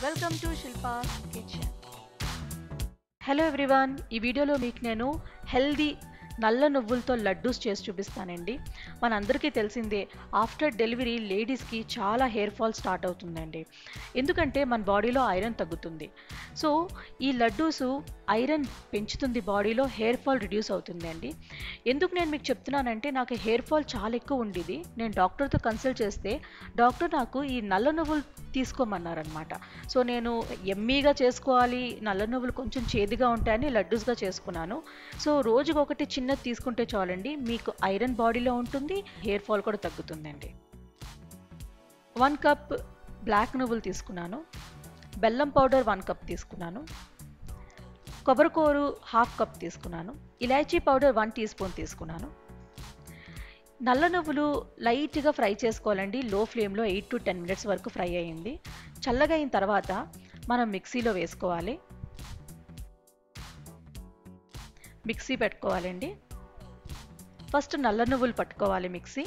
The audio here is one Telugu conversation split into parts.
Welcome to Shilpa's kitchen. Hello everyone, ఈ వీడియోలో మీకు నేను హెల్దీ నల్ల నువ్వులతో లడ్డూస్ చేసి చూపిస్తానండి. మనందరికీ తెలిసిందే, ఆఫ్టర్ డెలివరీ లేడీస్కి చాలా హెయిర్ ఫాల్ స్టార్ట్ అవుతుందండి. ఎందుకంటే మన బాడీలో ఐరన్ తగ్గుతుంది. సో ఈ లడ్డూస్ ఐరన్ పెంచుతుంది, బాడీలో హెయిర్ ఫాల్ రిడ్యూస్ అవుతుందండి. ఎందుకు నేను మీకు చెప్తున్నానంటే, నాకు హెయిర్ ఫాల్ చాలా ఎక్కువ ఉండేది. నేను డాక్టర్తో కన్సల్ట్ చేస్తే డాక్టర్ నాకు ఈ నల్ల నువ్వులు తీసుకోమన్నారనమాట. సో నేను ఎమ్మీగా చేసుకోవాలి, నల్ల నువ్వులు కొంచెం చేదుగా ఉంటాయని లడ్డూస్గా చేసుకున్నాను. సో రోజుకి ఒకటి చిన్నది తీసుకుంటే చాలండి, మీకు ఐరన్ బాడీలో ఉంటుంది, హెయిర్ ఫాల్ కూడా తగ్గుతుందండి. 1 కప్ బ్లాక్ నువ్వులు తీసుకున్నాను, బెల్లం పౌడర్ 1 కప్ తీసుకున్నాను, కొబ్బరికూరు 1/2 కప్ తీసుకున్నాను, ఇలాచీ పౌడర్ 1 టీ స్పూన్ తీసుకున్నాను. నల్ల నువ్వులు లైట్గా ఫ్రై చేసుకోవాలండి, లో ఫ్లేమ్లో 8 to 10 minutes వరకు ఫ్రై అయ్యింది. చల్లగా అయిన తర్వాత మనం మిక్సీలో వేసుకోవాలి, మిక్సీ పెట్టుకోవాలండి. ఫస్ట్ నల్ల నువ్వులు పట్టుకోవాలి మిక్సీ.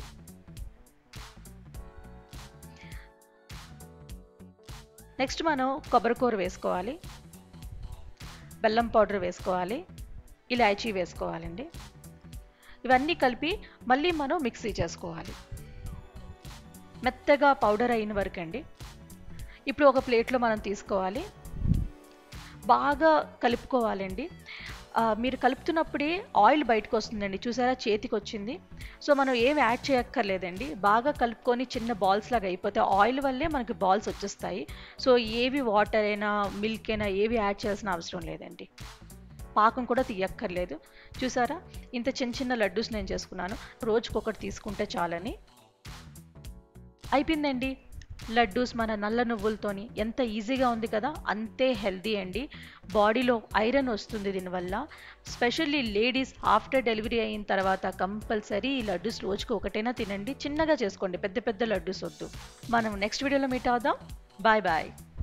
నెక్స్ట్ మనం కొబ్బరికూర వేసుకోవాలి, బెల్లం పౌడర్ వేసుకోవాలి, ఇలాచీ వేసుకోవాలండి. ఇవన్నీ కలిపి మళ్ళీ మనం మిక్సీ చేసుకోవాలి, మెత్తగా పౌడర్ అయిన వరకు అండి. ఇప్పుడు ఒక ప్లేట్లో మనం తీసుకోవాలి, బాగా కలుపుకోవాలండి. మీరు కలుపుతున్నప్పుడే ఆయిల్ బయటకు వస్తుందండి, చూసారా చేతికి వచ్చింది. సో మనం ఏమి యాడ్ చేయక్కర్లేదండి, బాగా కలుపుకొని చిన్న బాల్స్ లాగా అయిపోతే ఆయిల్ వల్లే మనకి బాల్స్ వచ్చేస్తాయి. సో ఏవి వాటర్ అయినా మిల్క్ అయినా ఏవి యాడ్ చేయాల్సిన అవసరం లేదండి, పాకం కూడా తీయక్కర్లేదు. చూసారా, ఇంత చిన్న చిన్న లడ్డూస్ నేను చేసుకున్నాను, రోజుకొకటి తీసుకుంటే చాలని. అయిపోయిందండి లడ్డూస్ మన నల్ల నువ్వులతోని. ఎంత ఈజీగా ఉంది కదా, అంతే హెల్దీ అండి. బాడీలో ఐరన్ వస్తుంది దీనివల్ల. స్పెషల్లీ లేడీస్ ఆఫ్టర్ డెలివరీ అయిన తర్వాత కంపల్సరీ ఈ లడ్డూస్ రోజుకు ఒకటైనా తినండి. చిన్నగా చేసుకోండి, పెద్ద పెద్ద లడ్డూస్ వద్దు. మనం నెక్స్ట్ వీడియోలో మీట్ అవుదాం. Bye bye.